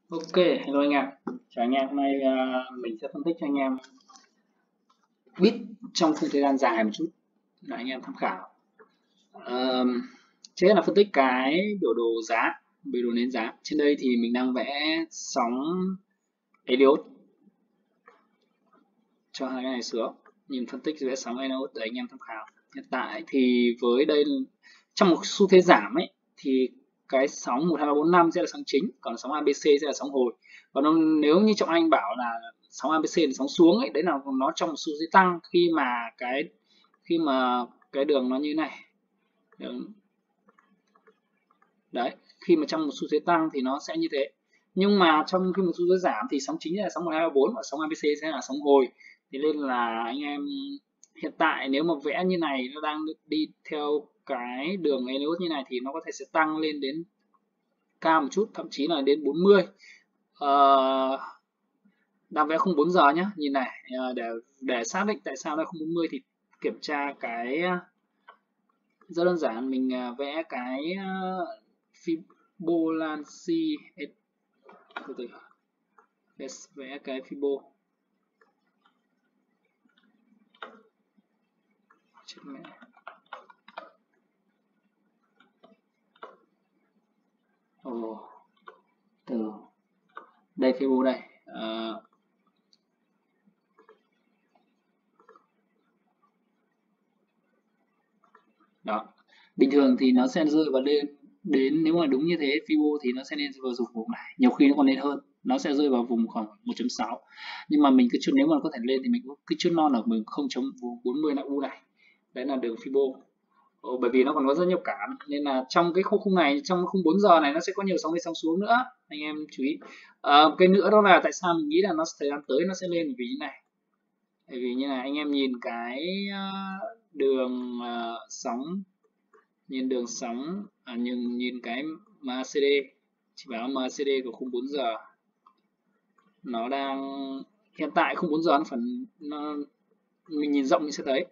Ok, hello anh em. Chào anh em, hôm nay mình sẽ phân tích cho anh em bit trong khung thời gian dài một chút để anh em tham khảo. Trước hết là phân tích cái biểu đồ giá, biểu đồ nến giá. Trên đây thì mình đang vẽ sóng Elliott cho hai cái này xuống. Nhìn phân tích vẽ sóng Elliott để anh em tham khảo. Hiện tại thì với đây trong một xu thế giảm ấy thì cái sóng 1, 2, 3, 4, 5 sẽ là sóng chính, còn sóng ABC sẽ là sóng hồi. Còn nếu như trong anh bảo là sóng ABC là sóng xuống ấy, đấy là nó trong một xu thế tăng khi mà cái đường nó như này. Đấy, khi mà trong một xu thế tăng thì nó sẽ như thế. Nhưng mà trong khi một xu thế giảm thì sóng chính là sóng 1, 2, 3, 4 và sóng ABC sẽ là sóng hồi. Thế nên là anh em hiện tại nếu mà vẽ như này nó đang đi theo cái đường Elliott như này thì nó có thể sẽ tăng lên đến cao một chút, thậm chí là đến 40. Đang vẽ khung 4 giờ nhé, nhìn này, để xác định tại sao nó không 40 thì kiểm tra cái rất đơn giản, mình vẽ cái Fibonacci, từ từ, vẽ cái Fibo. Chết mẹ. Từ đây Fibo đây. Đó, bình thường thì nó sẽ rơi vào đến nếu mà đúng như thế Fibo thì nó sẽ lên vào vùng này, nhiều khi nó còn lên hơn, nó sẽ rơi vào vùng khoảng 1.6, nhưng mà mình cứ chốt, nếu mà có thể lên thì mình cứ chốt non ở mình 0.40 là U này, đấy là đường Fibo. Bởi vì nó còn có rất nhiều cản nên là trong cái khung này, trong khung 4 giờ này nó sẽ có nhiều sóng lên sóng xuống nữa, anh em chú ý. Cái nữa đó là tại sao mình nghĩ là nó thời gian tới nó sẽ lên, vì như này. Bởi vì như này, anh em nhìn cái đường sóng, nhìn đường sóng, nhìn cái MACD, chỉ báo MACD của khung 4 giờ nó đang hiện tại khung 4 giờ mình nhìn rộng mình sẽ thấy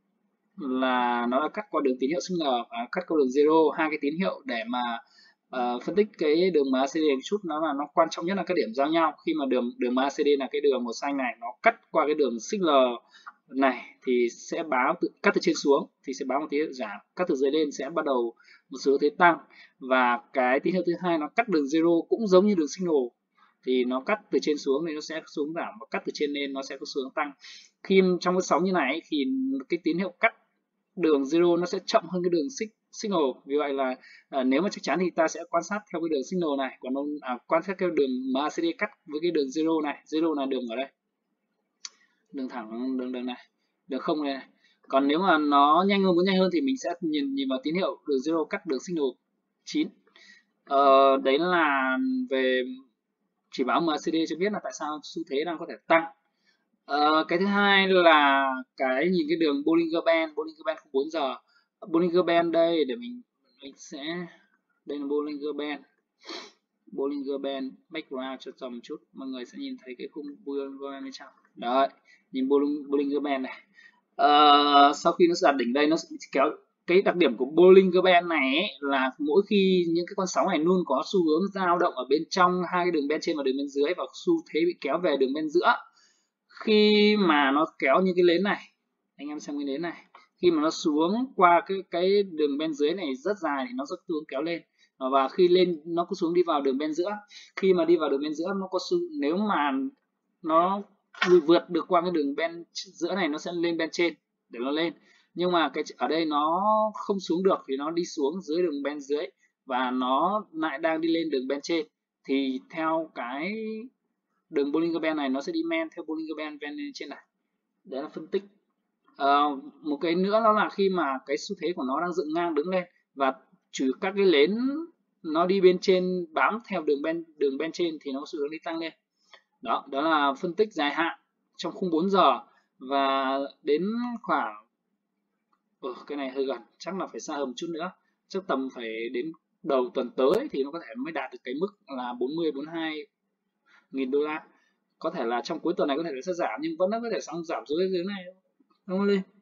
là nó đã cắt qua đường tín hiệu signal và cắt qua đường zero, hai cái tín hiệu để mà phân tích cái đường MACD một chút. Nó quan trọng nhất là cái điểm giao nhau, khi mà đường MACD là cái đường màu xanh này, nó cắt qua cái đường signal này thì sẽ báo cắt từ trên xuống thì sẽ báo một tín hiệu giảm, cắt từ dưới lên sẽ bắt đầu một số thế tăng, và cái tín hiệu thứ hai nó cắt đường zero cũng giống như đường signal, thì nó cắt từ trên xuống thì nó sẽ xuống giảm, và cắt từ trên lên nó sẽ có xuống tăng. Khi trong cái sóng như này thì cái tín hiệu cắt đường zero nó sẽ chậm hơn cái đường signal, vì vậy là nếu mà chắc chắn thì ta sẽ quan sát theo cái đường signal này, còn quan sát cái đường MACD cắt với cái đường zero này. Zero là đường ở đây, đường thẳng, đường này, đường không này. Còn nếu mà nó muốn nhanh hơn thì mình sẽ nhìn vào tín hiệu đường zero cắt đường signal 9. Đấy là về chỉ báo MACD cho biết là tại sao xu thế đang có thể tăng. Cái thứ hai là nhìn cái đường Bollinger Band không 4 giờ. Bollinger Band đây để mình sẽ, đây là Bollinger Band background cho tầm chút, mọi người sẽ nhìn thấy cái khung Bollinger Band bên trong. Đấy, nhìn Bollinger Band này. Sau khi nó đạt đỉnh đây nó sẽ kéo. Cái đặc điểm của Bollinger Band này ấy, là mỗi khi những cái con sóng này luôn có xu hướng dao động ở bên trong hai cái đường bên trên và đường bên dưới, và xu thế bị kéo về đường bên giữa. Khi mà nó kéo như cái nến này, anh em xem cái nến này, khi mà nó xuống qua cái đường bên dưới này rất dài thì nó rất hướng kéo lên, và khi lên nó cứ xuống đi vào đường bên giữa. Khi mà đi vào đường bên giữa nó có nếu mà nó vượt được qua cái đường bên giữa này nó sẽ lên bên trên để nó lên, nhưng mà cái ở đây nó không xuống được thì nó đi xuống dưới đường bên dưới và nó lại đang đi lên đường bên trên, thì theo cái đường Bollinger Band này nó sẽ đi men theo Bollinger Band lên trên này. Đấy là phân tích. Một cái nữa đó là khi mà cái xu thế của nó đang dựng ngang đứng lên và trừ các cái nến nó đi bên trên bám theo đường bên trên thì nó có xu hướng đi tăng lên. Đó là phân tích dài hạn trong khung 4 giờ, và đến khoảng cái này hơi gần, chắc là phải xa hơn một chút nữa, chắc tầm phải đến đầu tuần tới thì nó có thể mới đạt được cái mức là 42 nghìn đô la. Có thể là trong cuối tuần này có thể nó sẽ giảm, nhưng vẫn có thể giảm dưới này không lên.